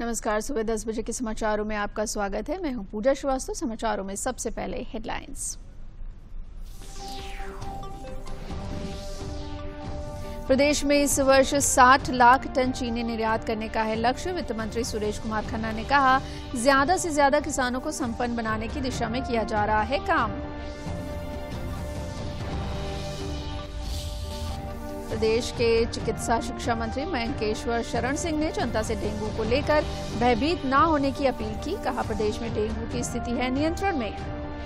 नमस्कार। सुबह 10 बजे के समाचारों में आपका स्वागत है। मैं हूं पूजा श्रीवास्तव। समाचारों में सबसे पहले हेडलाइंस। प्रदेश में इस वर्ष 60 लाख टन चीनी निर्यात करने का है लक्ष्य। वित्त मंत्री सुरेश कुमार खन्ना ने कहा, ज्यादा से ज्यादा किसानों को संपन्न बनाने की दिशा में किया जा रहा है काम। प्रदेश के चिकित्सा शिक्षा मंत्री मयंकेश्वर शरण सिंह ने जनता से डेंगू को लेकर भयभीत न होने की अपील की। कहा, प्रदेश में डेंगू की स्थिति है नियंत्रण में।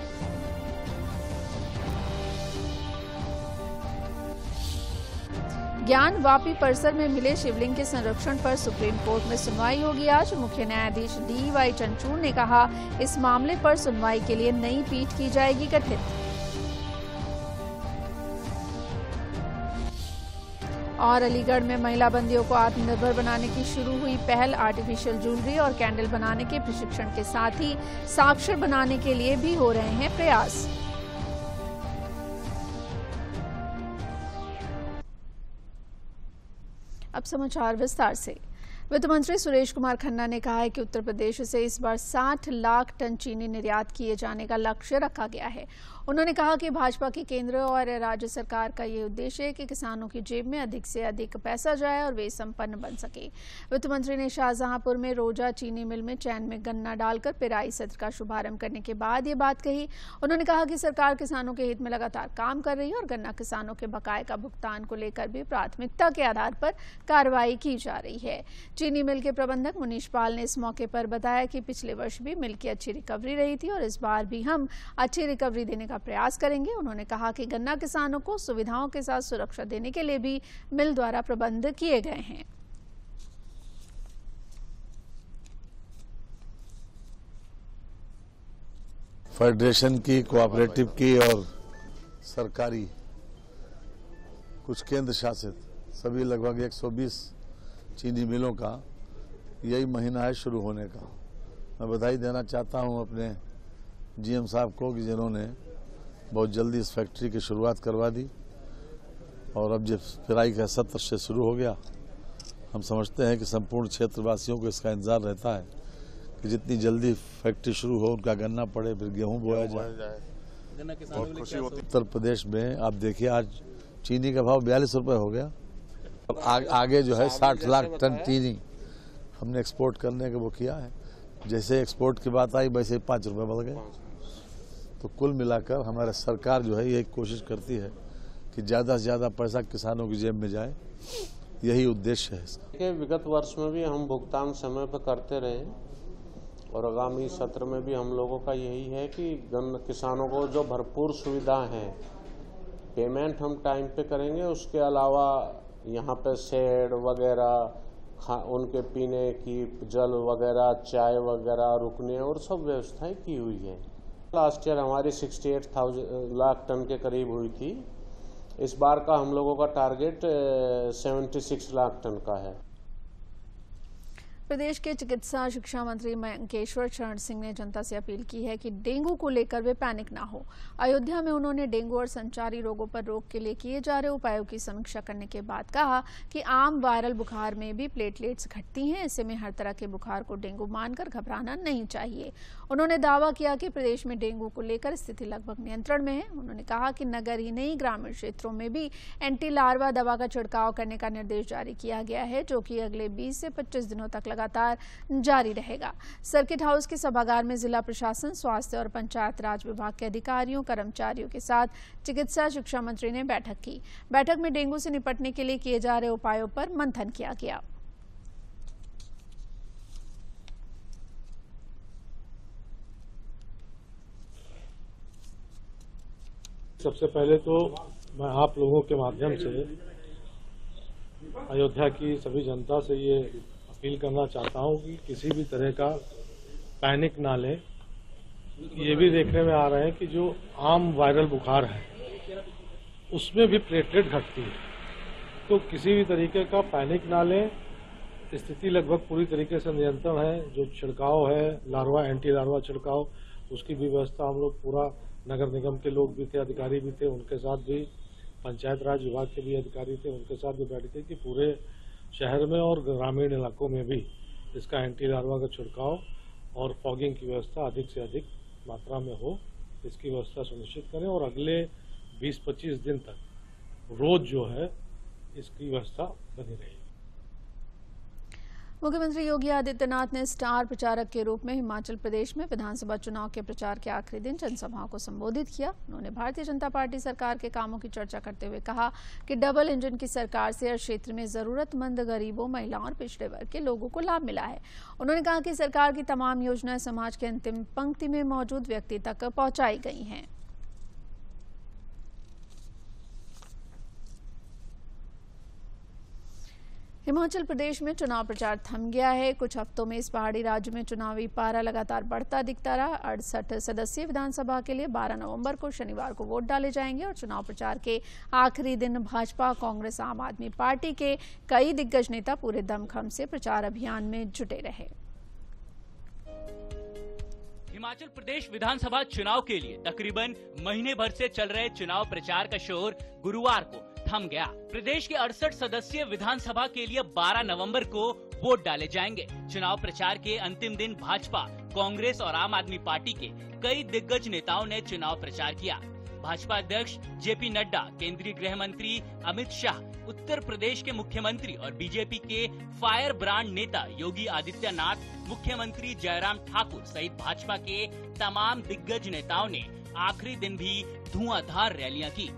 ज्ञान वापी परिसर में मिले शिवलिंग के संरक्षण पर सुप्रीम कोर्ट में सुनवाई होगी आज। मुख्य न्यायाधीश DY चंद्रचूड़ ने कहा, इस मामले पर सुनवाई के लिए नई पीठ की जाएगी गठित। और अलीगढ़ में महिला बंदियों को आत्मनिर्भर बनाने की शुरू हुई पहल। आर्टिफिशियल ज्वेलरी और कैंडल बनाने के प्रशिक्षण के साथ ही साक्षर बनाने के लिए भी हो रहे हैं प्रयास। अब समाचार विस्तार से। वित्त मंत्री सुरेश कुमार खन्ना ने कहा है कि उत्तर प्रदेश से इस बार 60 लाख टन चीनी निर्यात किए जाने का लक्ष्य रखा गया है। उन्होंने कहा कि भाजपा की केंद्र और राज्य सरकार का ये उद्देश्य है कि किसानों की जेब में अधिक से अधिक पैसा जाए और वे संपन्न बन सके। वित्त मंत्री ने शाहजहांपुर में रोजा चीनी मिल में चैन में गन्ना डालकर पेराई सत्र का शुभारंभ करने के बाद ये बात कही। उन्होंने कहा कि सरकार किसानों के हित में लगातार काम कर रही है और गन्ना किसानों के बकाये का भुगतान को लेकर भी प्राथमिकता के आधार पर कार्रवाई की जा रही है। चीनी मिल के प्रबंधक मुनीश पाल ने इस मौके पर बताया कि पिछले वर्ष भी मिल की अच्छी रिकवरी रही थी और इस बार भी हम अच्छी रिकवरी देने का प्रयास करेंगे। उन्होंने कहा कि गन्ना किसानों को सुविधाओं के साथ सुरक्षा देने के लिए भी मिल द्वारा प्रबंध किए गए हैं। फेडरेशन की, कोऑपरेटिव की और सरकारी कुछ केंद्र शासित सभी लगभग 120 चीनी मिलों का यही महीना है शुरू होने का। मैं बधाई देना चाहता हूं अपने GM साहब को कि जिन्होंने बहुत जल्दी इस फैक्ट्री की शुरुआत करवा दी और अब जब पेराई का सत्र से शुरू हो गया, हम समझते हैं कि संपूर्ण क्षेत्रवासियों को इसका इंतजार रहता है कि जितनी जल्दी फैक्ट्री शुरू हो, उनका गन्ना पड़े, फिर गेहूं बोया जाए। बहुत खुशी होती है। उत्तर प्रदेश में आप देखिए आज चीनी का भाव 42 रुपये हो गया और आगे जो है 60 लाख टन चीनी हमने एक्सपोर्ट करने का वो किया है। जैसे एक्सपोर्ट की बात आई वैसे 5 रुपये बढ़ गए। तो कुल मिलाकर हमारा सरकार जो है ये कोशिश करती है कि ज़्यादा से ज़्यादा पैसा किसानों की जेब में जाए, यही उद्देश्य है इसका। विगत वर्ष में भी हम भुगतान समय पर करते रहे और आगामी सत्र में भी हम लोगों का यही है कि किसानों को जो भरपूर सुविधा है, पेमेंट हम टाइम पे करेंगे। उसके अलावा यहाँ पे शेड वगैरह, उनके पीने की जल वगैरह, चाय वगैरह, रुकने और सब व्यवस्थाएं की हुई है। लास्ट ईयर हमारी 68 लाख टन के करीब हुई थी। इस बार का हम लोगों का टारगेट 76 लाख टन का है। प्रदेश के चिकित्सा शिक्षा मंत्री मयंकेश्वर शरण सिंह ने जनता से अपील की है कि डेंगू को लेकर वे पैनिक ना हो। अयोध्या में उन्होंने डेंगू और संचारी रोगों पर रोक के लिए किए जा रहे उपायों की समीक्षा करने के बाद कहा कि आम वायरल बुखार में भी प्लेटलेट्स घटती हैं। ऐसे में हर तरह के बुखार को डेंगू मानकर घबराना नहीं चाहिए। उन्होंने दावा किया कि प्रदेश में डेंगू को लेकर स्थिति लगभग नियंत्रण में है। उन्होंने कहा कि नगर ही नहीं, ग्रामीण क्षेत्रों में भी एंटी लार्वा दवा का छिड़काव करने का निर्देश जारी किया गया है, जो कि अगले 20 से 25 दिनों तक लगातार जारी रहेगा। सर्किट हाउस के सभागार में जिला प्रशासन, स्वास्थ्य और पंचायत राज विभाग के अधिकारियों, कर्मचारियों के साथ चिकित्सा शिक्षा मंत्री ने बैठक की। बैठक में डेंगू से निपटने के लिए किए जा रहे उपायों पर मंथन किया गया। सबसे पहले तो मैं आप लोगों के माध्यम से अयोध्या की सभी जनता से ये अपील करना चाहता हूं कि किसी भी तरह का पैनिक ना लें। ये भी देखने में आ रहा है कि जो आम वायरल बुखार है उसमें भी प्लेटलेट घटती है, तो किसी भी तरीके का पैनिक ना लें। स्थिति लगभग पूरी तरीके से नियंत्रण है। जो छिड़काव है, लार्वा, एंटी लार्वा छिड़काव, उसकी भी व्यवस्था हम लोग पूरा, नगर निगम के लोग भी थे, अधिकारी भी थे, उनके साथ भी पंचायत राज विभाग के भी अधिकारी थे, उनके साथ भी बैठे थे कि पूरे शहर में और ग्रामीण इलाकों में भी इसका एंटी लार्वा का छिड़काव और फॉगिंग की व्यवस्था अधिक से अधिक मात्रा में हो, इसकी व्यवस्था सुनिश्चित करें और अगले 20-25 दिन तक रोज जो है इसकी व्यवस्था बनी रहेगी। मुख्यमंत्री योगी आदित्यनाथ ने स्टार प्रचारक के रूप में हिमाचल प्रदेश में विधानसभा चुनाव के प्रचार के आखिरी दिन जनसभाओं को संबोधित किया। उन्होंने भारतीय जनता पार्टी सरकार के कामों की चर्चा करते हुए कहा कि डबल इंजन की सरकार से हर क्षेत्र में जरूरतमंद गरीबों, महिलाओं और पिछड़े वर्ग के लोगों को लाभ मिला है। उन्होंने कहा कि सरकार की तमाम योजनाएं समाज के अंतिम पंक्ति में मौजूद व्यक्ति तक पहुंचाई गई हैं। हिमाचल प्रदेश में चुनाव प्रचार थम गया है। कुछ हफ्तों में इस पहाड़ी राज्य में चुनावी पारा लगातार बढ़ता दिखता रहा। 68 सदस्यीय विधानसभा के लिए 12 नवंबर को शनिवार को वोट डाले जाएंगे और चुनाव प्रचार के आखिरी दिन भाजपा, कांग्रेस, आम आदमी पार्टी के कई दिग्गज नेता पूरे दमखम से प्रचार अभियान में जुटे रहे। हिमाचल प्रदेश विधानसभा चुनाव के लिए तकरीबन महीने भर से चल रहे चुनाव प्रचार का शोर गुरुवार को थम गया। प्रदेश के 68 सदस्यीय विधानसभा के लिए 12 नवंबर को वोट डाले जाएंगे। चुनाव प्रचार के अंतिम दिन भाजपा, कांग्रेस और आम आदमी पार्टी के कई दिग्गज नेताओं ने चुनाव प्रचार किया। भाजपा अध्यक्ष जेपी नड्डा, केंद्रीय गृह मंत्री अमित शाह, उत्तर प्रदेश के मुख्यमंत्री और बीजेपी के फायर ब्रांड नेता योगी आदित्यनाथ, मुख्यमंत्री जयराम ठाकुर सहित भाजपा के तमाम दिग्गज नेताओं ने आखिरी दिन भी धुआंधार रैलियां की।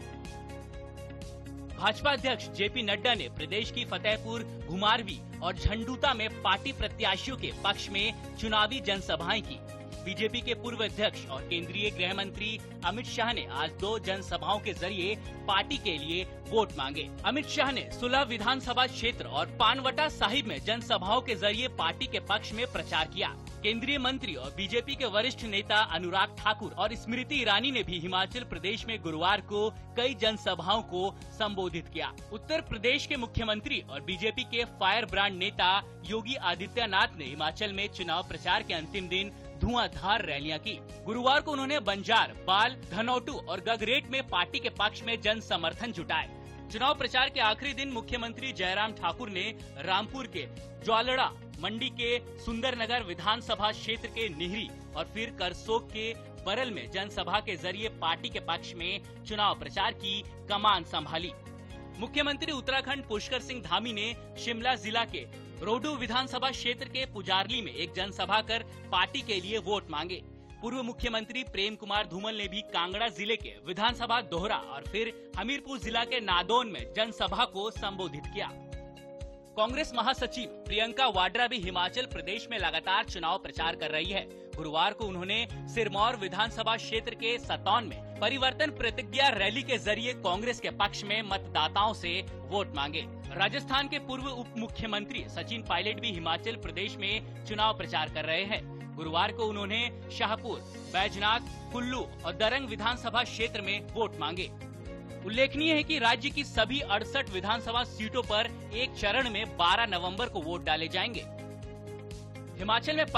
भाजपा अध्यक्ष जेपी नड्डा ने प्रदेश की फतेहपुर, घुमारवी और झंडूता में पार्टी प्रत्याशियों के पक्ष में चुनावी जनसभाएं की। बीजेपी के पूर्व अध्यक्ष और केंद्रीय गृह मंत्री अमित शाह ने आज 2 जनसभाओं के जरिए पार्टी के लिए वोट मांगे। अमित शाह ने सुलह विधानसभा क्षेत्र और पानवटा साहिब में जनसभाओं के जरिए पार्टी के पक्ष में प्रचार किया। केंद्रीय मंत्री और बीजेपी के वरिष्ठ नेता अनुराग ठाकुर और स्मृति ईरानी ने भी हिमाचल प्रदेश में गुरुवार को कई जनसभाओं को संबोधित किया। उत्तर प्रदेश के मुख्यमंत्री और बीजेपी के फायर ब्रांड नेता योगी आदित्यनाथ ने हिमाचल में चुनाव प्रचार के अंतिम दिन धुआंधार रैलियां की। गुरुवार को उन्होंने बंजार, बाल, धनौटू और गगरेट में पार्टी के पक्ष में जन समर्थन जुटाए। चुनाव प्रचार के आखिरी दिन मुख्यमंत्री जयराम ठाकुर ने रामपुर के ज्वालड़ा, मंडी के सुंदरनगर विधानसभा क्षेत्र के निहरी और फिर करसोग के बरल में जनसभा के जरिए पार्टी के पक्ष में चुनाव प्रचार की कमान संभाली। मुख्यमंत्री उत्तराखंड पुष्कर सिंह धामी ने शिमला जिला के रोडू विधानसभा क्षेत्र के पुजारली में एक जनसभा कर पार्टी के लिए वोट मांगे। पूर्व मुख्यमंत्री प्रेम कुमार धूमल ने भी कांगड़ा जिले के विधानसभा दोहरा और फिर हमीरपुर जिला के नादौन में जनसभा को संबोधित किया। कांग्रेस महासचिव प्रियंका वाड्रा भी हिमाचल प्रदेश में लगातार चुनाव प्रचार कर रही है। गुरुवार को उन्होंने सिरमौर विधानसभा क्षेत्र के सतौन में परिवर्तन प्रतिज्ञा रैली के जरिए कांग्रेस के पक्ष में मतदाताओं से वोट मांगे। राजस्थान के पूर्व उप मुख्यमंत्री सचिन पायलट भी हिमाचल प्रदेश में चुनाव प्रचार कर रहे हैं। गुरुवार को उन्होंने शाहपुर, बैजनाथ, कुल्लू और दरंग विधानसभा क्षेत्र में वोट मांगे। उल्लेखनीय है कि राज्य की सभी 68 विधानसभा सीटों पर एक चरण में 12 नवंबर को वोट डाले जाएंगे। हिमाचल में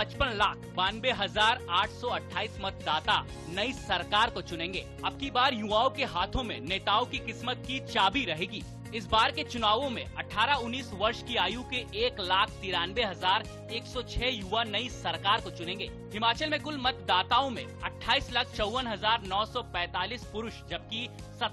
55,92,828 मतदाता नई सरकार को चुनेंगे। अब की बार युवाओं के हाथों में नेताओं की किस्मत की चाबी रहेगी। इस बार के चुनावों में 18-19 वर्ष की आयु के 1,93,106 युवा नई सरकार को चुनेंगे। हिमाचल में कुल मतदाताओं में 28,54,945 पुरुष जबकि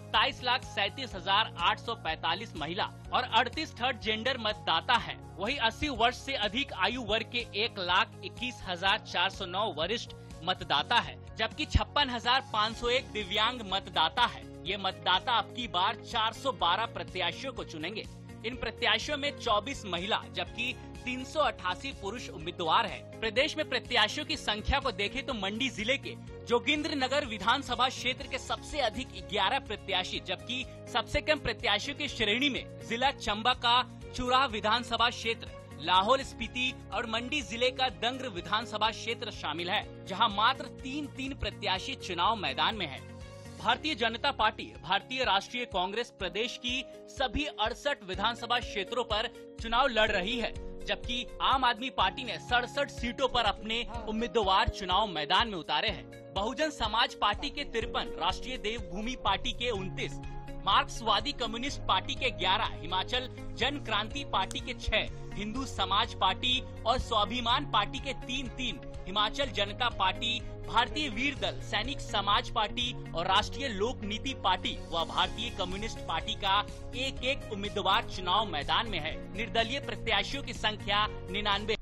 27,37,845 महिला और 38 थर्ड जेंडर मतदाता हैं। वहीं 80 वर्ष से अधिक आयु वर्ग के 1,21,409 वरिष्ठ मतदाता है जबकि 56,501 दिव्यांग मतदाता है। ये मतदाता अब की बार 412 प्रत्याशियों को चुनेंगे। इन प्रत्याशियों में 24 महिला जबकि 388 पुरुष उम्मीदवार हैं। प्रदेश में प्रत्याशियों की संख्या को देखें तो मंडी जिले के जोगिंद्रनगर विधानसभा क्षेत्र के सबसे अधिक 11 प्रत्याशी जबकि सबसे कम प्रत्याशियों की श्रेणी में जिला चंबा का चुराह विधानसभा क्षेत्र, लाहौल स्पीति और मंडी जिले का दंग्र विधानसभा क्षेत्र शामिल है, जहां मात्र 3 प्रत्याशी चुनाव मैदान में हैं। भारतीय जनता पार्टी, भारतीय राष्ट्रीय कांग्रेस प्रदेश की सभी 68 विधानसभा क्षेत्रों पर चुनाव लड़ रही है, जबकि आम आदमी पार्टी ने 67 सीटों पर अपने उम्मीदवार चुनाव मैदान में उतारे हैं। बहुजन समाज पार्टी के 53, राष्ट्रीय देवभूमि पार्टी के 29, मार्क्सवादी कम्युनिस्ट पार्टी के 11, हिमाचल जन क्रांति पार्टी के 6, हिंदू समाज पार्टी और स्वाभिमान पार्टी के 3, हिमाचल जनता पार्टी, भारतीय वीर दल, सैनिक समाज पार्टी और राष्ट्रीय लोक नीति पार्टी व भारतीय कम्युनिस्ट पार्टी का एक उम्मीदवार चुनाव मैदान में है। निर्दलीय प्रत्याशियों की संख्या 99।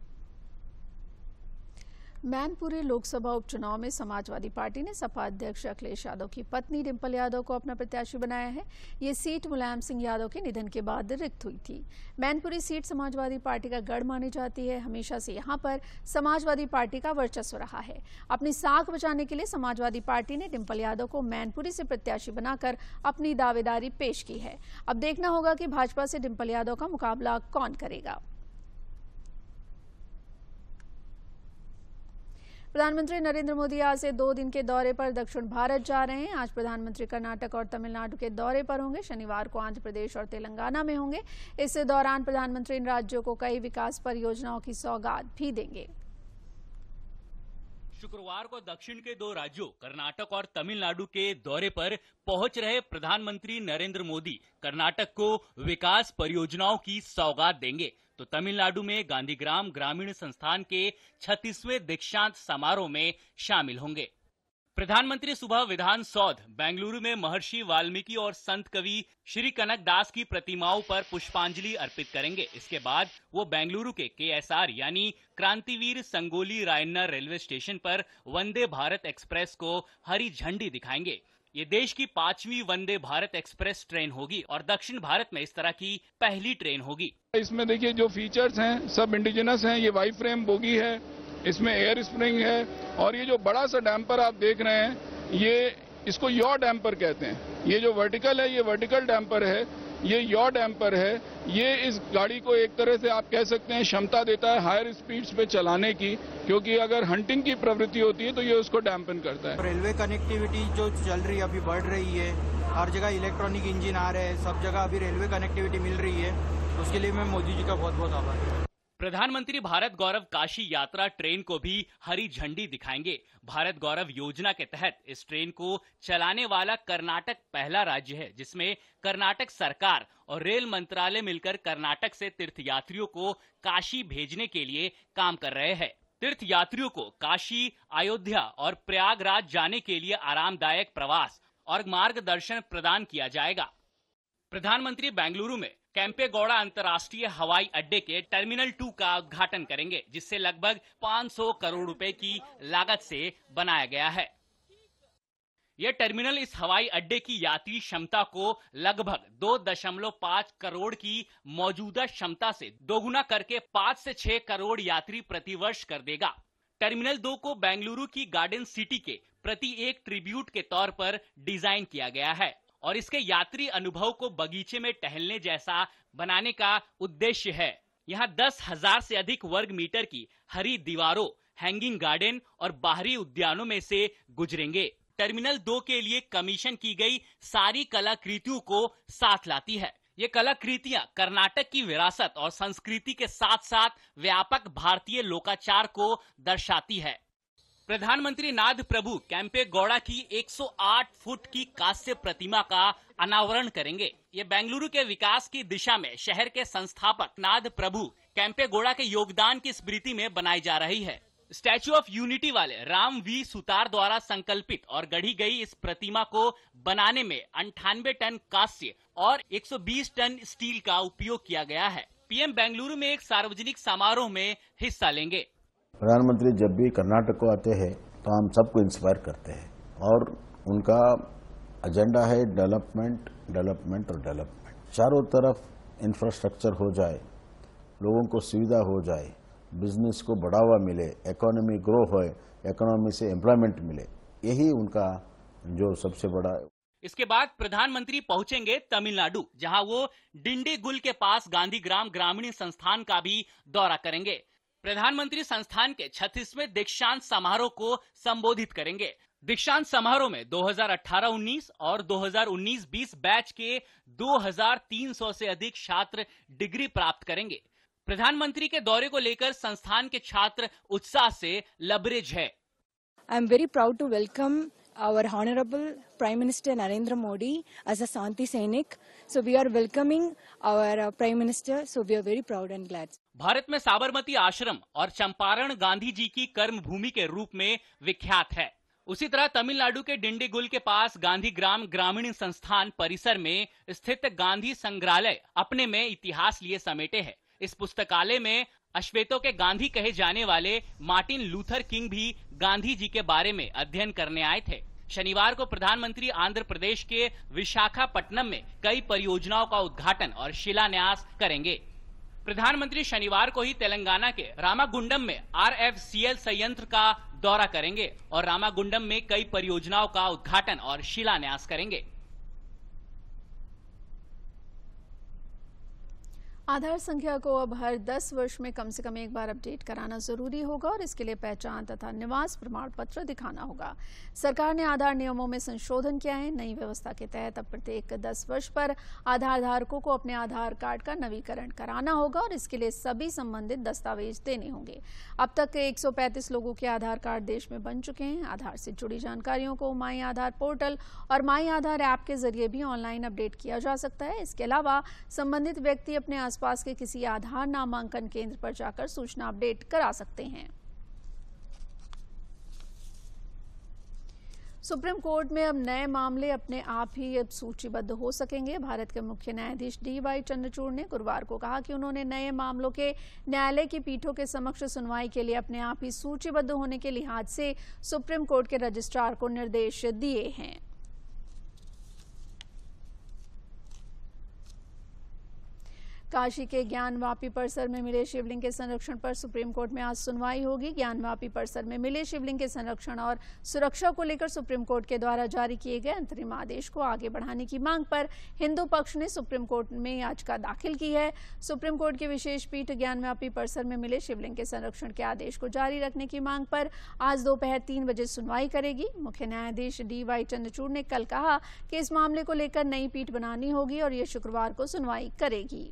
मैनपुरी लोकसभा उपचुनाव में समाजवादी पार्टी ने सपा अध्यक्ष अखिलेश यादव की पत्नी डिंपल यादव को अपना प्रत्याशी बनाया है। ये सीट मुलायम सिंह यादव के निधन के बाद रिक्त हुई थी। मैनपुरी सीट समाजवादी पार्टी का गढ़ मानी जाती है। हमेशा से यहां पर समाजवादी पार्टी का वर्चस्व रहा है। अपनी साख बचाने के लिए समाजवादी पार्टी ने डिंपल यादव को मैनपुरी से प्रत्याशी बनाकर अपनी दावेदारी पेश की है। अब देखना होगा कि भाजपा से डिंपल यादव का मुकाबला कौन करेगा। प्रधानमंत्री नरेंद्र मोदी आज से 2 दिन के दौरे पर दक्षिण भारत जा रहे हैं। आज प्रधानमंत्री कर्नाटक और तमिलनाडु के दौरे पर होंगे। शनिवार को आंध्र प्रदेश और तेलंगाना में होंगे। इस दौरान प्रधानमंत्री इन राज्यों को कई विकास परियोजनाओं की सौगात भी देंगे। शुक्रवार को दक्षिण के 2 राज्यों कर्नाटक और तमिलनाडु के दौरे पर पहुंच रहे प्रधानमंत्री नरेंद्र मोदी कर्नाटक को विकास परियोजनाओं की सौगात देंगे तो तमिलनाडु में गांधीग्राम ग्रामीण संस्थान के 36वें दीक्षांत समारोह में शामिल होंगे। प्रधानमंत्री सुबह विधान सौध बेंगलुरु में महर्षि वाल्मीकि और संत कवि श्री कनक दास की प्रतिमाओं पर पुष्पांजलि अर्पित करेंगे। इसके बाद वो बेंगलुरु के KSR यानी क्रांतिवीर संगोली रायन्ना रेलवे स्टेशन पर वंदे भारत एक्सप्रेस को हरी झंडी दिखाएंगे। ये देश की 5वीं वंदे भारत एक्सप्रेस ट्रेन होगी और दक्षिण भारत में इस तरह की पहली ट्रेन होगी। इसमें देखिए जो फीचर्स हैं सब इंडिजिनस हैं। ये वाई फ्रेम बोगी है, इसमें एयर स्प्रिंग है और ये जो बड़ा सा डैम्पर आप देख रहे हैं ये इसको यॉ डैम्पर कहते हैं। ये जो वर्टिकल है ये वर्टिकल डैम्पर है, ये यॉ डैम्पर है। ये इस गाड़ी को एक तरह से आप कह सकते हैं क्षमता देता है हायर स्पीड्स पे चलाने की, क्योंकि अगर हंटिंग की प्रवृत्ति होती है तो ये उसको डैम्पन करता है। रेलवे कनेक्टिविटी जो चल रही है अभी बढ़ रही है, हर जगह इलेक्ट्रॉनिक इंजन आ रहे हैं, सब जगह अभी रेलवे कनेक्टिविटी मिल रही है। उसके लिए मैं मोदी जी का बहुत बहुत आभारी हूँ। प्रधानमंत्री भारत गौरव काशी यात्रा ट्रेन को भी हरी झंडी दिखाएंगे। भारत गौरव योजना के तहत इस ट्रेन को चलाने वाला कर्नाटक पहला राज्य है जिसमें कर्नाटक सरकार और रेल मंत्रालय मिलकर कर्नाटक से तीर्थयात्रियों को काशी भेजने के लिए काम कर रहे हैं। तीर्थयात्रियों को काशी, अयोध्या और प्रयागराज जाने के लिए आरामदायक प्रवास और मार्गदर्शन प्रदान किया जाएगा। प्रधानमंत्री बेंगलुरु में केम्पेगौड़ा अंतर्राष्ट्रीय हवाई अड्डे के टर्मिनल 2 का उद्घाटन करेंगे जिससे लगभग 500 करोड़ रुपए की लागत से बनाया गया है। यह टर्मिनल इस हवाई अड्डे की यात्री क्षमता को लगभग 2.5 करोड़ की मौजूदा क्षमता से दोगुना करके 5 से 6 करोड़ यात्री प्रतिवर्ष कर देगा। टर्मिनल 2 को बेंगलुरु की गार्डन सिटी के प्रति एक ट्रिब्यूट के तौर पर डिजाइन किया गया है और इसके यात्री अनुभव को बगीचे में टहलने जैसा बनाने का उद्देश्य है। यहाँ 10,000 से अधिक वर्ग मीटर की हरी दीवारों, हैंगिंग गार्डन और बाहरी उद्यानों में से गुजरेंगे। टर्मिनल 2 के लिए कमीशन की गई सारी कलाकृतियों को साथ लाती है। ये कलाकृतियां कर्नाटक की विरासत और संस्कृति के साथ साथ व्यापक भारतीय लोकाचार को दर्शाती है। प्रधानमंत्री नाथ प्रभु केम्पेगौड़ा की 108 फुट की कांस्य प्रतिमा का अनावरण करेंगे। ये बेंगलुरु के विकास की दिशा में शहर के संस्थापक नाथ प्रभु केम्पेगौड़ा के योगदान की स्मृति में बनाई जा रही है। स्टैच्यू ऑफ यूनिटी वाले राम वी सुतार द्वारा संकल्पित और गढ़ी गई इस प्रतिमा को बनाने में 98 टन कांस्य और 120 टन स्टील का उपयोग किया गया है। पीएम बेंगलुरु में एक सार्वजनिक समारोह में हिस्सा लेंगे। प्रधानमंत्री जब भी कर्नाटक को आते हैं तो हम सबको इंस्पायर करते हैं और उनका एजेंडा है डेवलपमेंट, डेवलपमेंट और डेवलपमेंट। चारों तरफ इंफ्रास्ट्रक्चर हो जाए, लोगों को सुविधा हो जाए, बिजनेस को बढ़ावा मिले, इकोनॉमी ग्रो होए, इकोनॉमी से एम्प्लॉयमेंट मिले, यही उनका जो सबसे बड़ा। इसके बाद प्रधानमंत्री पहुंचेंगे तमिलनाडु जहां वो डिंडीगुल के पास गांधीग्राम ग्रामीण संस्थान का भी दौरा करेंगे। प्रधानमंत्री संस्थान के 36वें दीक्षांत समारोह को संबोधित करेंगे। दीक्षांत समारोह में 2018-19 और 2019-20 बैच के 2300 से अधिक छात्र डिग्री प्राप्त करेंगे। प्रधानमंत्री के दौरे को लेकर संस्थान के छात्र उत्साह से लबरेज है। I am very proud to welcome our Honorable Prime Minister Narendra Modi as a Shanti Sainik. So we are welcoming our Prime Minister. So we are very proud and glad. Bharat में साबरमती आश्रम और चंपारण गांधी जी की कर्म भूमि के रूप में विख्यात है। उसी तरह तमिलनाडु के डिंडीगुल के पास गांधी ग्राम ग्रामीण संस्थान परिसर में स्थित गांधी संग्रहालय अपने में इतिहास लिए समेटे है। इस पुस्तकालय में अश्वेतों के गांधी कहे जाने वाले मार्टिन लूथर किंग भी गांधी जी के बारे में अध्ययन करने आए थे। शनिवार को प्रधानमंत्री आंध्र प्रदेश के विशाखापट्टनम में कई परियोजनाओं का उद्घाटन और शिलान्यास करेंगे। प्रधानमंत्री शनिवार को ही तेलंगाना के रामागुंडम में RFCL संयंत्र का दौरा करेंगे और रामागुंडम में कई परियोजनाओं का उद्घाटन और शिलान्यास करेंगे। आधार संख्या को अब हर 10 वर्ष में कम से कम एक बार अपडेट कराना जरूरी होगा और इसके लिए पहचान तथा निवास प्रमाण पत्र दिखाना होगा। सरकार ने आधार नियमों में संशोधन किया है। नई व्यवस्था के तहत अब प्रत्येक 10 वर्ष पर आधार धारकों को अपने आधार कार्ड का नवीकरण कराना होगा और इसके लिए सभी संबंधित दस्तावेज देने होंगे। अब तक 135 लोगों के आधार कार्ड देश में बन चुके हैं। आधार से जुड़ी जानकारियों को माई आधार पोर्टल और माई आधार ऐप के जरिए भी ऑनलाइन अपडेट किया जा सकता है। इसके अलावा संबंधित व्यक्ति अपने आसपास के किसी आधार नामांकन केंद्र पर जाकर सूचना अपडेट करा सकते हैं। सुप्रीम कोर्ट में अब नए मामले अपने आप ही अब सूचीबद्ध हो सकेंगे। भारत के मुख्य न्यायाधीश DY चंद्रचूड़ ने गुरुवार को कहा कि उन्होंने नए मामलों के न्यायालय की पीठों के समक्ष सुनवाई के लिए अपने आप ही सूचीबद्ध होने के लिहाज से सुप्रीम कोर्ट के रजिस्ट्रार को निर्देश दिए हैं। काशी के ज्ञानवापी परिसर में मिले शिवलिंग के संरक्षण पर सुप्रीम कोर्ट में आज सुनवाई होगी। ज्ञानवापी परिसर में मिले शिवलिंग के संरक्षण और सुरक्षा को लेकर सुप्रीम कोर्ट के द्वारा जारी किए गए अंतरिम आदेश को आगे बढ़ाने की मांग पर हिंदू पक्ष ने सुप्रीम कोर्ट में याचिका दाखिल की है। सुप्रीम कोर्ट की विशेष पीठ ज्ञानवापी परिसर में मिले शिवलिंग के संरक्षण के आदेश को जारी रखने की मांग पर आज दोपहर 3 बजे सुनवाई करेगी। मुख्य न्यायाधीश DY चंद्रचूड़ ने कल कहा कि इस मामले को लेकर नई पीठ बनानी होगी और ये शुक्रवार को सुनवाई करेगी।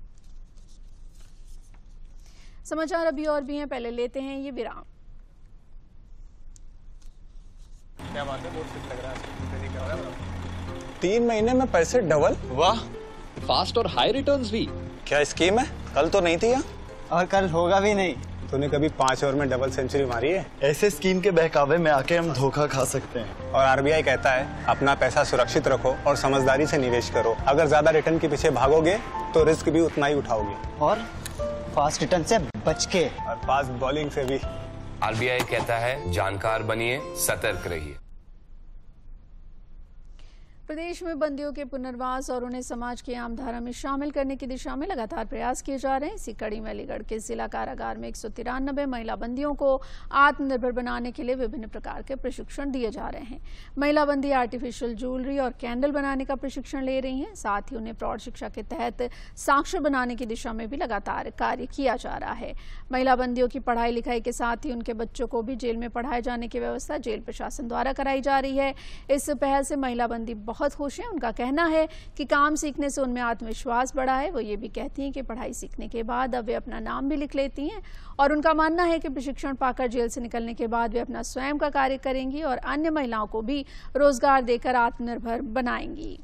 समाचार अभी और भी हैं, पहले लेते हैं ये विराम। क्या बात है, बहुत फिट लग रहा है। 3 महीने में पैसे डबल, वाह। फास्ट और हाई रिटर्न्स भी। क्या स्कीम है? कल तो नहीं थी यहाँ। और कल होगा भी नहीं। तूने कभी 5 ओवर में डबल सेंचुरी मारी है? ऐसे स्कीम के बहकावे में आके हम धोखा खा सकते हैं। और RBI कहता है अपना पैसा सुरक्षित रखो और समझदारी से निवेश करो। अगर ज्यादा रिटर्न के पीछे भागोगे तो रिस्क भी उतना ही उठाओगे। और फास्ट रिटर्न से बच के, और फास्ट बॉलिंग से भी। RBI कहता है जानकार बनिए, सतर्क रहिए। प्रदेश में बंदियों के पुनर्वास और उन्हें समाज की आम धारा में शामिल करने की दिशा में लगातार प्रयास किए जा रहे हैं। इसी कड़ी में अलीगढ़ के जिला कारागार में 193 महिला बंदियों को आत्मनिर्भर बनाने के लिए विभिन्न प्रकार के प्रशिक्षण दिए जा रहे हैं। महिला बंदी आर्टिफिशियल ज्वेलरी और कैंडल बनाने का प्रशिक्षण ले रही हैं। साथ ही उन्हें प्रौढ़ शिक्षा के तहत साक्षर बनाने की दिशा में भी लगातार कार्य किया जा रहा है। महिला बंदियों की पढ़ाई लिखाई के साथ ही उनके बच्चों को भी जेल में पढ़ाए जाने की व्यवस्था जेल प्रशासन द्वारा कराई जा रही है। इस पहल से महिला बंदी बहुत खुश हैं। उनका कहना है कि काम सीखने से उनमें आत्मविश्वास बढ़ा है। वो ये भी कहती हैं कि पढ़ाई सीखने के बाद अब वे अपना नाम भी लिख लेती हैं और उनका मानना है कि प्रशिक्षण पाकर जेल से निकलने के बाद वे अपना स्वयं का कार्य करेंगी और अन्य महिलाओं को भी रोजगार देकर आत्मनिर्भर बनाएंगी।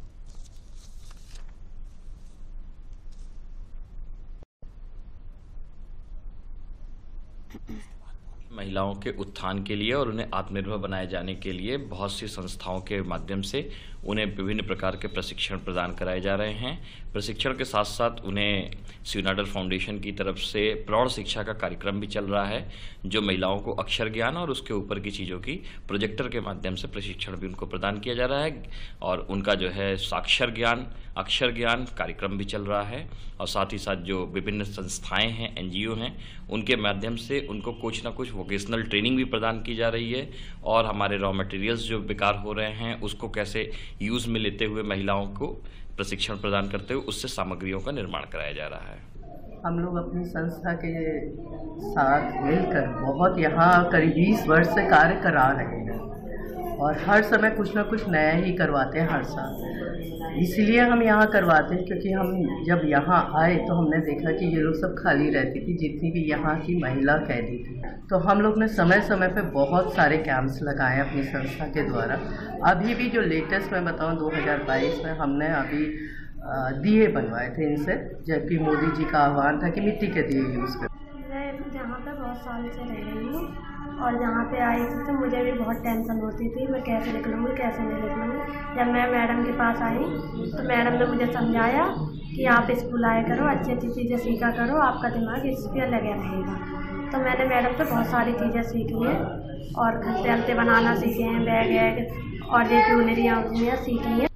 महिलाओं के उत्थान के लिए और उन्हें आत्मनिर्भर बनाए जाने के लिए बहुत सी संस्थाओं के माध्यम से उन्हें विभिन्न प्रकार के प्रशिक्षण प्रदान कराए जा रहे हैं। प्रशिक्षण के साथ साथ उन्हें सिवनाडर फाउंडेशन की तरफ से प्रौढ़ शिक्षा का कार्यक्रम भी चल रहा है, जो महिलाओं को अक्षर ज्ञान और उसके ऊपर की चीज़ों की प्रोजेक्टर के माध्यम से प्रशिक्षण भी उनको प्रदान किया जा रहा है और उनका जो है साक्षर ज्ञान, अक्षर ज्ञान कार्यक्रम भी चल रहा है। और साथ ही साथ जो विभिन्न संस्थाएं हैं, NGO हैं, उनके माध्यम से उनको कुछ ना कुछ वोकेशनल ट्रेनिंग भी प्रदान की जा रही है और हमारे रॉ मटेरियल्स जो बेकार हो रहे हैं उसको कैसे यूज़ में लेते हुए महिलाओं को प्रशिक्षण प्रदान करते हुए उससे सामग्रियों का निर्माण कराया जा रहा है। हम लोग अपनी संस्था के साथ मिलकर बहुत यहाँ करीब 20 वर्ष से कार्य करा रहे हैं और हर समय कुछ ना कुछ नया ही करवाते हैं हर साल। इसलिए हम यहाँ करवाते हैं क्योंकि हम जब यहाँ आए तो हमने देखा कि ये लोग सब खाली रहती थी, जितनी भी यहाँ की महिला कैदी थी। तो हम लोग ने समय समय पे बहुत सारे कैंप्स लगाए अपनी संस्था के द्वारा। अभी भी जो लेटेस्ट मैं बताऊँ 2022 में हमने अभी दिए बनवाए थे इनसे, जबकि मोदी जी का आह्वान था कि मिट्टी के दिए यूज़ करें। मैं यहाँ पे बहुत साल से रह रही हूँ और यहाँ पे आई थी तो मुझे भी बहुत टेंशन होती थी, मैं कैसे निकलूँगी कैसे नहीं निकलूँगी। जब मैं मैडम के पास आई तो मैडम ने मुझे समझाया कि आप स्कूल आया करो, अच्छी अच्छी चीज़ें सीखा करो, आपका दिमाग इस पर लगा रहेगा। तो मैंने मैडम से बहुत सारी चीज़ें सीखी हैं और खस्ते अलते बनाना सीखे हैं, बैग वैग और ये ज्वेलरियाँ सीखी हैं।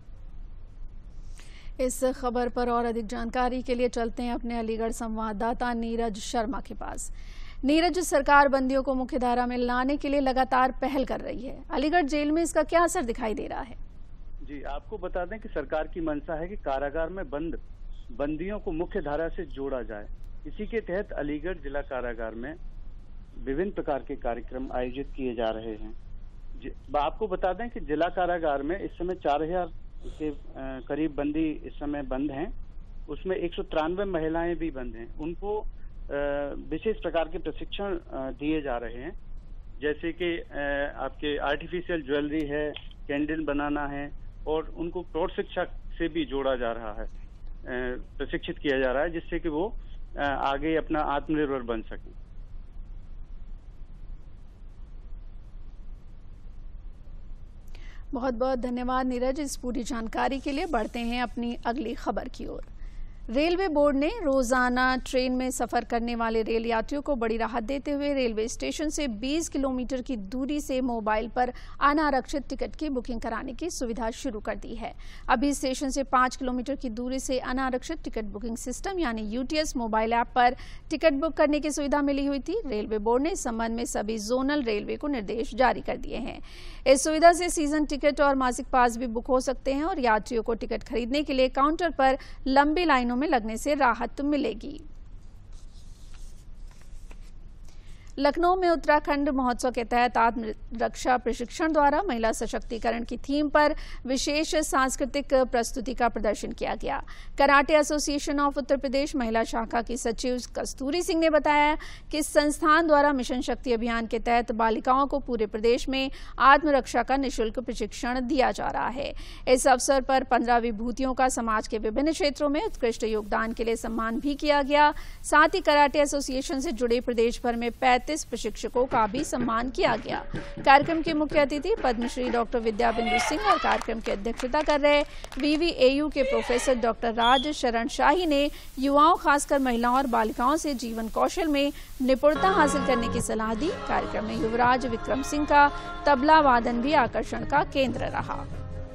इस खबर पर और अधिक जानकारी के लिए चलते हैं अपने अलीगढ़ संवाददाता नीरज शर्मा के पास। नीरज, सरकार बंदियों को मुख्यधारा में लाने के लिए लगातार पहल कर रही है। अलीगढ़ जेल में इसका क्या असर दिखाई दे रहा है? जी, आपको बता दें कि सरकार की मंशा है कि कारागार में बंद बंदियों को मुख्य धारा से जोड़ा जाए। इसी के तहत अलीगढ़ जिला कारागार में विभिन्न प्रकार के कार्यक्रम आयोजित किए जा रहे हैं। आपको बता दें कि जिला कारागार में इस समय 4000 के करीब बंदी इस समय बंद हैं। उसमें 193 महिलाएं भी बंद हैं। उनको विशेष प्रकार के प्रशिक्षण दिए जा रहे हैं, जैसे कि आपके आर्टिफिशियल ज्वेलरी है, कैंडल बनाना है, और उनको प्रौढ़ शिक्षा से भी जोड़ा जा रहा है, प्रशिक्षित किया जा रहा है, जिससे कि वो आगे अपना आत्मनिर्भर बन सकें। बहुत बहुत धन्यवाद नीरज इस पूरी जानकारी के लिए। बढ़ते हैं अपनी अगली खबर की ओर। रेलवे बोर्ड ने रोजाना ट्रेन में सफर करने वाले रेल यात्रियों को बड़ी राहत देते हुए रेलवे स्टेशन से 20 किलोमीटर की दूरी से मोबाइल पर अनारक्षित टिकट की बुकिंग कराने की सुविधा शुरू कर दी है। अभी स्टेशन से 5 किलोमीटर की दूरी से अनारक्षित टिकट बुकिंग सिस्टम यानी यूटीएस मोबाइल ऐप पर टिकट बुक करने की सुविधा मिली हुई थी। रेलवे बोर्ड ने इस संबंध में सभी जोनल रेलवे को निर्देश जारी कर दिए हैं। इस सुविधा से सीजन टिकट और मासिक पास भी बुक हो सकते हैं और यात्रियों को टिकट खरीदने के लिए काउंटर पर लंबी लाइनों में लगने से राहत मिलेगी। लखनऊ में उत्तराखंड महोत्सव के तहत आत्मरक्षा प्रशिक्षण द्वारा महिला सशक्तिकरण की थीम पर विशेष सांस्कृतिक प्रस्तुति का प्रदर्शन किया गया। Karate association of Uttar Pradesh महिला शाखा की सचिव कस्तूरी सिंह ने बताया कि संस्थान द्वारा मिशन शक्ति अभियान के तहत बालिकाओं को पूरे प्रदेश में आत्मरक्षा का निःशुल्क प्रशिक्षण दिया जा रहा है। इस अवसर पर 15 विभूतियों का समाज के विभिन्न क्षेत्रों में उत्कृष्ट योगदान के लिए सम्मान भी किया गया। साथ ही कराटे एसोसिएशन से जुड़े प्रदेश भर में 35 प्रशिक्षकों का भी सम्मान किया गया। कार्यक्रम के मुख्य अतिथि पद्मश्री डॉक्टर विद्या बिंदु सिंह और कार्यक्रम की अध्यक्षता कर रहे VVAU के प्रोफेसर डॉक्टर राज शरण शाही ने युवाओं खासकर महिलाओं और बालिकाओं से जीवन कौशल में निपुणता हासिल करने की सलाह दी। कार्यक्रम में युवराज विक्रम सिंह का तबला वादन भी आकर्षण का केंद्र रहा।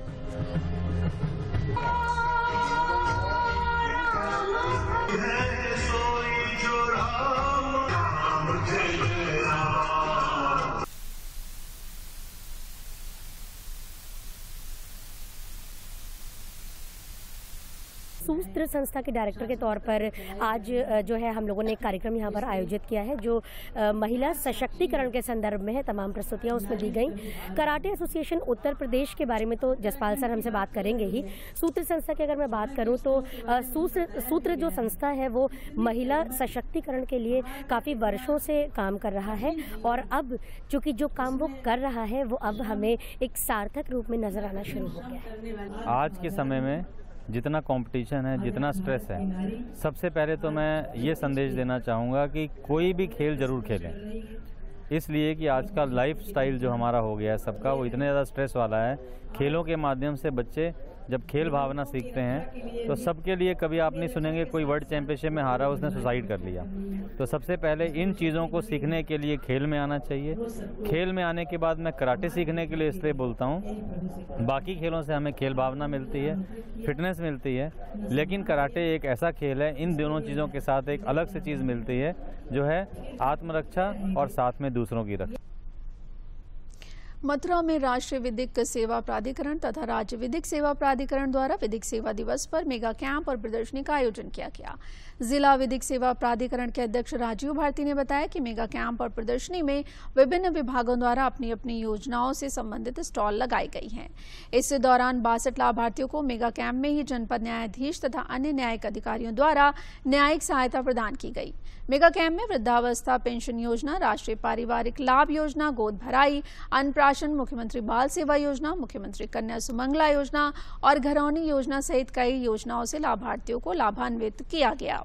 सूत्र संस्था के डायरेक्टर के तौर पर आज जो है हम लोगों ने एक कार्यक्रम यहाँ पर आयोजित किया है जो महिला सशक्तिकरण के संदर्भ में है। तमाम प्रस्तुतियाँ उसमें दी गई। कराटे एसोसिएशन उत्तर प्रदेश के बारे में तो जसपाल सर हमसे बात करेंगे ही। सूत्र संस्था की अगर मैं बात करूँ तो सूत्र जो संस्था है वो महिला सशक्तिकरण के लिए काफ़ी वर्षों से काम कर रहा है और अब चूँकि जो काम वो कर रहा है वो अब हमें एक सार्थक रूप में नजर आना शुरू हो गया है। आज के समय में जितना कंपटीशन है, जितना स्ट्रेस है, सबसे पहले तो मैं ये संदेश देना चाहूँगा कि कोई भी खेल जरूर खेलें, इसलिए कि आज का लाइफ स्टाइल जो हमारा हो गया है सबका वो इतने ज़्यादा स्ट्रेस वाला है। खेलों के माध्यम से बच्चे जब खेल भावना सीखते हैं तो सबके लिए कभी आप नहीं सुनेंगे कोई वर्ल्ड चैंपियनशिप में हारा उसने सुसाइड कर लिया। तो सबसे पहले इन चीज़ों को सीखने के लिए खेल में आना चाहिए। खेल में आने के बाद मैं कराटे सीखने के लिए इसलिए बोलता हूँ, बाकी खेलों से हमें खेल भावना मिलती है, फिटनेस मिलती है, लेकिन कराटे एक ऐसा खेल है इन दोनों चीज़ों के साथ एक अलग से चीज़ मिलती है जो है आत्मरक्षा और साथ में दूसरों की रक्षा। मथुरा में राष्ट्रीय विधिक सेवा प्राधिकरण तथा राज्य विधिक सेवा प्राधिकरण द्वारा विधिक सेवा दिवस पर मेगा कैंप और प्रदर्शनी का आयोजन किया गया। जिला विधिक सेवा प्राधिकरण के अध्यक्ष राजीव भारती ने बताया कि मेगा कैंप और प्रदर्शनी में विभिन्न विभागों द्वारा अपनी अपनी योजनाओं से संबंधित स्टॉल लगाई गई हैं। इस दौरान 62 लाभार्थियों को मेगा कैंप में ही जनपद न्यायाधीश तथा अन्य न्यायिक अधिकारियों द्वारा न्यायिक सहायता प्रदान की गई। मेगा कैंप में वृद्धावस्था पेंशन योजना, राष्ट्रीय पारिवारिक लाभ योजना, गोद भराई, अन्नप्राशन, मुख्यमंत्री बाल सेवा योजना, मुख्यमंत्री कन्या सुमंगला योजना और घरौनी योजना सहित कई योजनाओं से लाभार्थियों को लाभान्वित किया गया।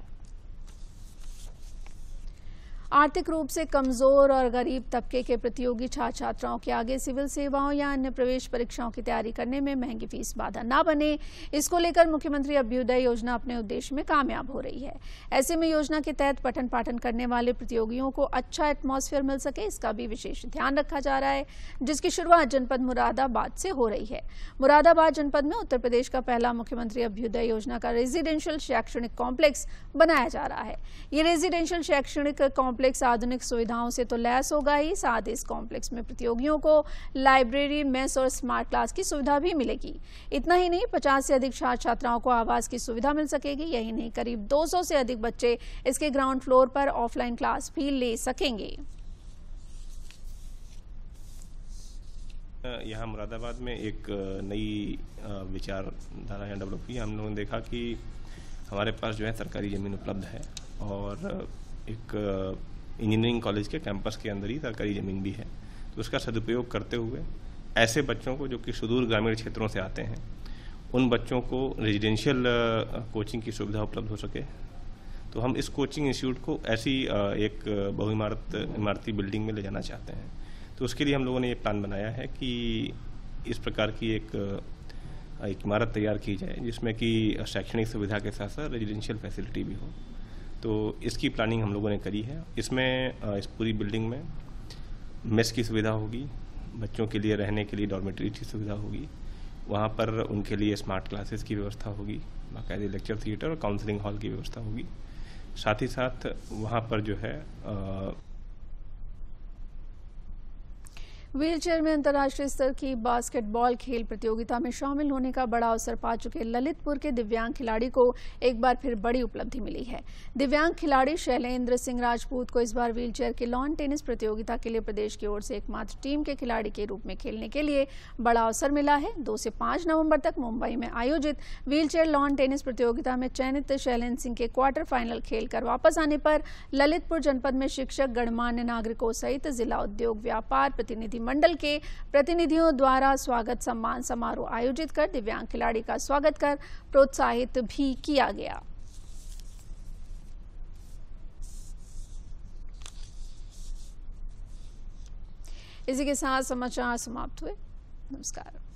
आर्थिक रूप से कमजोर और गरीब तबके के प्रतियोगी छात्र छात्राओं के आगे सिविल सेवाओं या अन्य प्रवेश परीक्षाओं की तैयारी करने में महंगी फीस बाधा न बने, इसको लेकर मुख्यमंत्री अभ्युदय योजना अपने उद्देश्य में कामयाब हो रही है। ऐसे में योजना के तहत पठन पाठन करने वाले प्रतियोगियों को अच्छा एटमॉस्फेयर मिल सके, इसका भी विशेष ध्यान रखा जा रहा है, जिसकी शुरुआत जनपद मुरादाबाद से हो रही है। मुरादाबाद जनपद में उत्तर प्रदेश का पहला मुख्यमंत्री अभ्युदय योजना का रेजिडेंशियल शैक्षणिक कॉम्प्लेक्स बनाया जा रहा है। ये रेजिडेंशियल शैक्षणिक कॉम्प्लेक्स आधुनिक सुविधाओं से तो लैस होगा ही, साथ इस कॉम्प्लेक्स में प्रतियोगियों को लाइब्रेरी, मेस और स्मार्ट क्लास की सुविधा भी मिलेगी। इतना ही नहीं, 50 से अधिक छात्र छात्राओं को आवास की सुविधा मिल सकेगी। यही नहीं, करीब 200 से अधिक बच्चे इसके ग्राउंड फ्लोर पर ऑफलाइन क्लास भी ले सकेंगे। यहाँ मुरादाबाद में एक नई विचारधारा यहाँ डेवलप हुई। हम लोगों ने देखा कि हमारे पास जो है सरकारी ज़मीन उपलब्ध है और एक इंजीनियरिंग कॉलेज के कैंपस के अंदर ही सरकारी ज़मीन भी है, तो उसका सदुपयोग करते हुए ऐसे बच्चों को जो कि सुदूर ग्रामीण क्षेत्रों से आते हैं, उन बच्चों को रेजिडेंशियल कोचिंग की सुविधा उपलब्ध हो सके। तो हम इस कोचिंग इंस्टीट्यूट को ऐसी एक इमारती बिल्डिंग में ले जाना चाहते हैं। तो उसके लिए हम लोगों ने ये प्लान बनाया है कि इस प्रकार की एक इमारत तैयार की जाए जिसमें कि शैक्षणिक सुविधा के साथ साथ रेजिडेंशियल फैसिलिटी भी हो। तो इसकी प्लानिंग हम लोगों ने करी है। इसमें इस पूरी बिल्डिंग में मेस की सुविधा होगी, बच्चों के लिए रहने के लिए डॉर्मेटरी की सुविधा होगी, वहाँ पर उनके लिए स्मार्ट क्लासेस की व्यवस्था होगी, बाकायदे लेक्चर थिएटर और काउंसलिंग हॉल की व्यवस्था होगी। साथ ही साथ वहाँ पर जो है व्हीलचेयर में अंतर्राष्ट्रीय स्तर की बास्केटबॉल खेल प्रतियोगिता में शामिल होने का बड़ा अवसर पा चुके ललितपुर के दिव्यांग खिलाड़ी को एक बार फिर बड़ी उपलब्धि मिली है। दिव्यांग खिलाड़ी शैलेंद्र सिंह राजपूत को इस बार व्हीलचेयर के लॉन टेनिस प्रतियोगिता के लिए प्रदेश की ओर से एकमात्र टीम के खिलाड़ी के रूप में खेलने के लिए बड़ा अवसर मिला है। 2 से 5 नवंबर तक मुंबई में आयोजित व्हीलचेयर लॉन टेनिस प्रतियोगिता में चयनित शैलेंद्र सिंह के क्वार्टर फाइनल खेलकर वापस आने पर ललितपुर जनपद में शिक्षक, गणमान्य नागरिकों सहित जिला उद्योग व्यापार प्रतिनिधि मंडल के प्रतिनिधियों द्वारा स्वागत सम्मान समारोह आयोजित कर दिव्यांग खिलाड़ी का स्वागत कर प्रोत्साहित भी किया गया। इसी के साथ समाचार समाप्त हुए। नमस्कार।